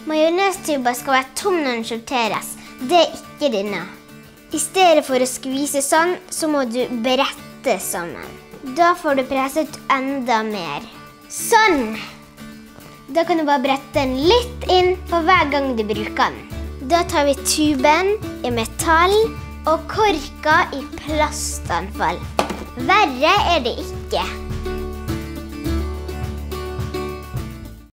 Majonestuben skal være tom når den sorteres. Det er ikke denne. I stedet for å skvise sånn, så må du brette sammen. Da får du presset enda mer. Sånn! Da kan du bare brette den litt inn for hver gang du bruker den. Da tar vi tuben i metall og korka i plastanfall. Verre er det ikke.